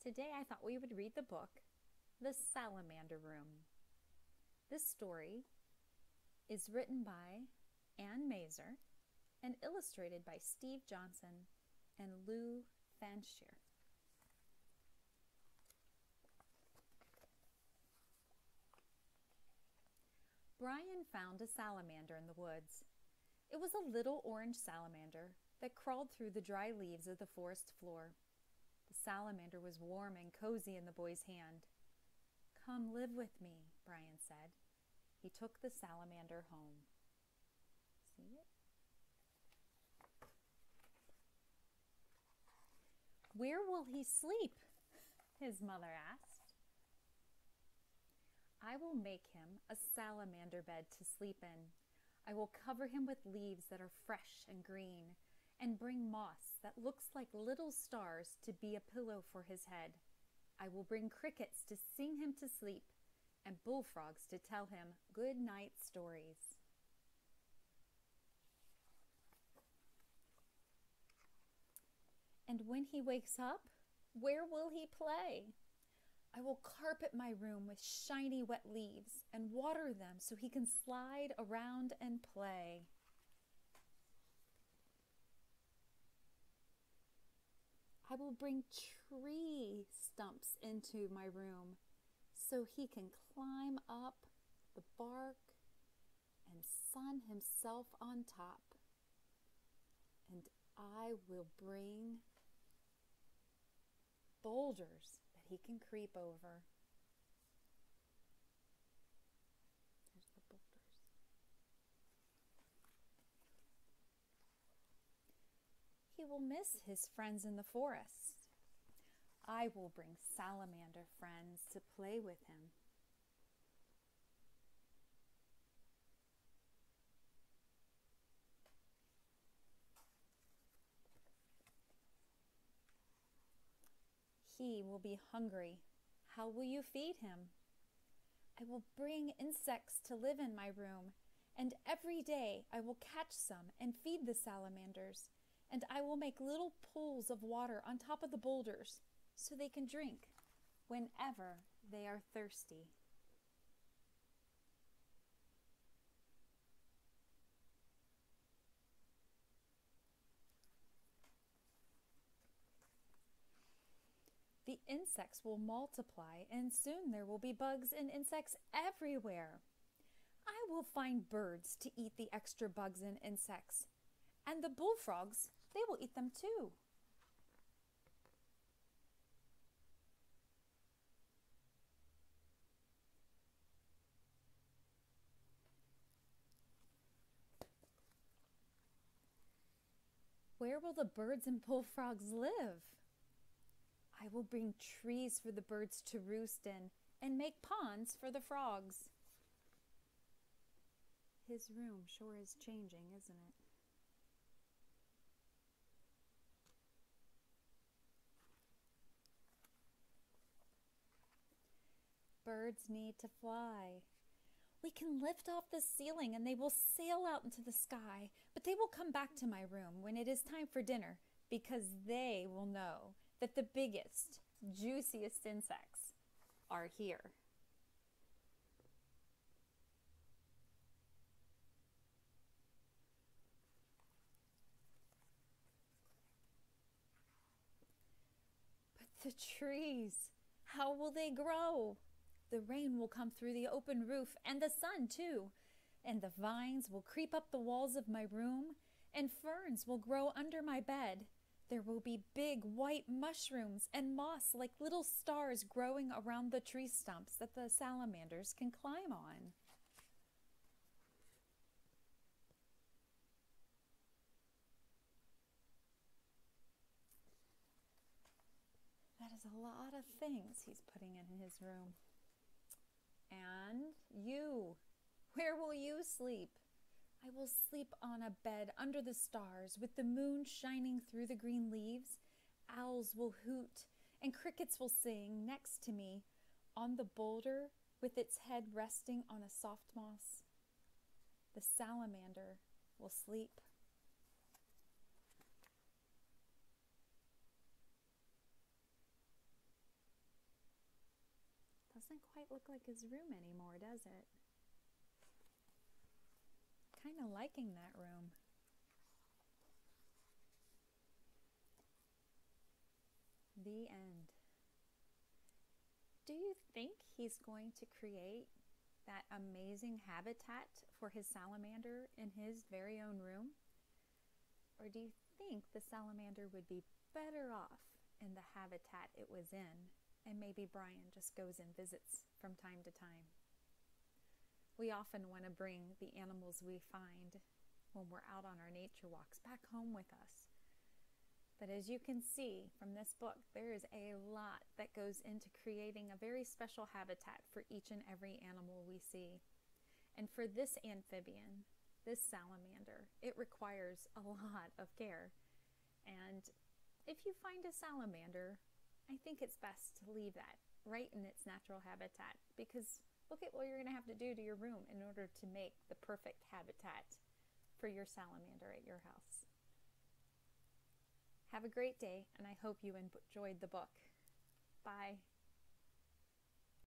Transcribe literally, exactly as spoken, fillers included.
Today I thought we would read the book, The Salamander Room. This story is written by Anne Mazer and illustrated by Steve Johnson and Lou Fanshire. Brian found a salamander in the woods. It was a little orange salamander that crawled through the dry leaves of the forest floor. The salamander was warm and cozy in the boy's hand. "Come live with me," Brian said. He took the salamander home. See it? "Where will he sleep?" his mother asked. "I will make him a salamander bed to sleep in. I will cover him with leaves that are fresh and green, and bring moss that looks like little stars to be a pillow for his head. I will bring crickets to sing him to sleep, and bullfrogs to tell him good night stories." "And when he wakes up, where will he play?" "I will carpet my room with shiny wet leaves and water them so he can slide around and play." "I will bring tree stumps into my room so he can climb up the bark and sun himself on top. And I will bring boulders that he can creep over." There's the boulders. "He will miss his friends in the forest. I will bring salamander friends to play with him." "He will be hungry. How will you feed him?" "I will bring insects to live in my room, and every day I will catch some and feed the salamanders, and I will make little pools of water on top of the boulders so they can drink whenever they are thirsty." "The insects will multiply, and soon there will be bugs and insects everywhere. I will find birds to eat the extra bugs and insects, and the bullfrogs, they will eat them too." "Where will the birds and bullfrogs live?" "I will bring trees for the birds to roost in and make ponds for the frogs." His room sure is changing, isn't it? "Birds need to fly. We can lift off the ceiling and they will sail out into the sky, but they will come back to my room when it is time for dinner because they will know that the biggest, juiciest insects are here." "But the trees, how will they grow? The rain will come through the open roof and the sun too, and the vines will creep up the walls of my room, and ferns will grow under my bed. There will be big white mushrooms and moss like little stars growing around the tree stumps that the salamanders can climb on." That is a lot of things he's putting in his room. "And you, where will you sleep?" "I will sleep on a bed under the stars with the moon shining through the green leaves. Owls will hoot and crickets will sing next to me on the boulder with its head resting on a soft moss. The salamander will sleep." doesn't quite look like his room anymore, does it? Kind of liking that room. The end. Do you think he's going to create that amazing habitat for his salamander in his very own room? Or do you think the salamander would be better off in the habitat it was in, and maybe Brian just goes and visits from time to time? We often want to bring the animals we find when we're out on our nature walks back home with us. But as you can see from this book, there is a lot that goes into creating a very special habitat for each and every animal we see. And for this amphibian, this salamander, it requires a lot of care. And if you find a salamander, I think it's best to leave that right in its natural habitat, because look at what you're going to have to do to your room in order to make the perfect habitat for your salamander at your house. Have a great day, and I hope you enjoyed the book. Bye.